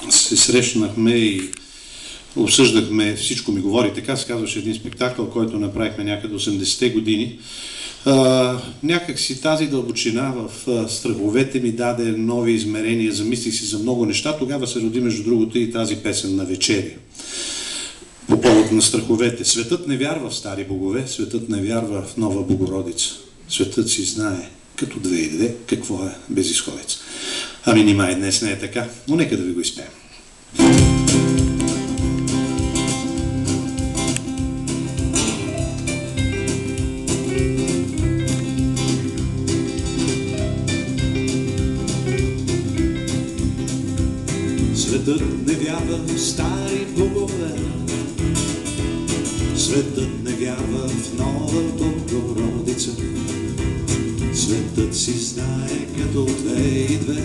се срещнахме и обсъждахме "Всичко ми говори така", се казваше един спектакъл, който направихме някъде 80-те години. Някак си тази дълбочина в страховете ми даде нови измерения, замислих си за много неща. Тогава се роди, между другото, и тази песен "На вечери" по повод на страховете. Светът не вярва в стари богове, светът не вярва в нова Богородица. Светът си знае, като 2 и 2, какво е безизходец. Ами нима и днес не е така, но нека да ви го изпеем. Светът не вярва в стари богове, светът не вярва в нова Богородица. Светът си знае като 2 и 2.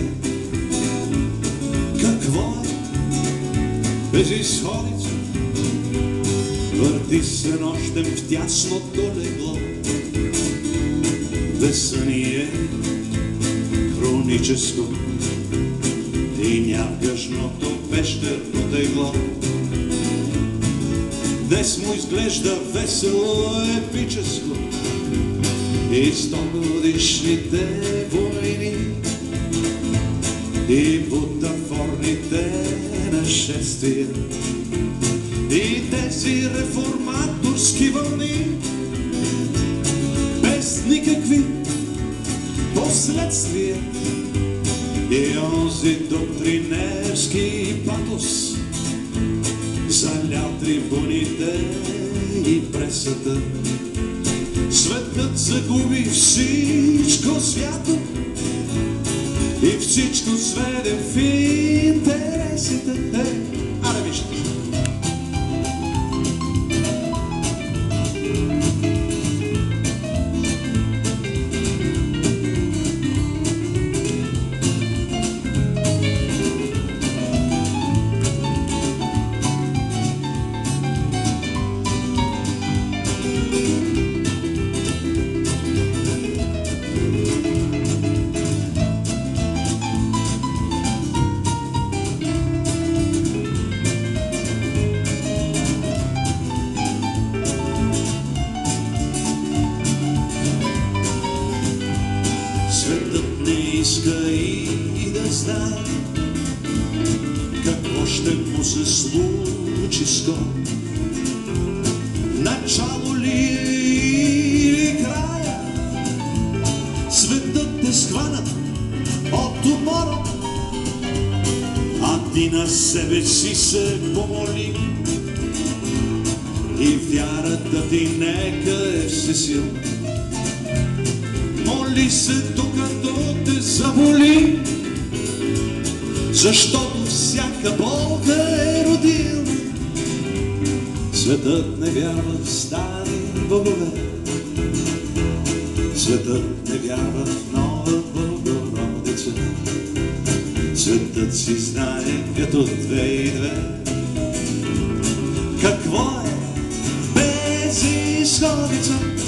Какво е безизходица? Върти се нощем в тясното легло. Безсъние хроническо и нявгашното пещерно тегло. Днес му изглежда весело, епическо и 100-годишните войни и бутафорните нашествия и тези реформаторски вълни без никакви последствия и онзи доктринерски патос залял трибуните и пресата. Светът загуби всичко свято и всичко сведе в интересите. Аре вижте! Светът не иска и да знае какво ще му се случи скоро. Начало ли или края? Светът е схванат от умора, а ти на себе си се помоли и вярата ти нека е всесилна. Моли се докато те заболи, защото всяка болка е родилна. Светът не вярва в стари богове, светът не вярва в нова Богородица. Светът си знае като 2 и 2 какво е безизходица.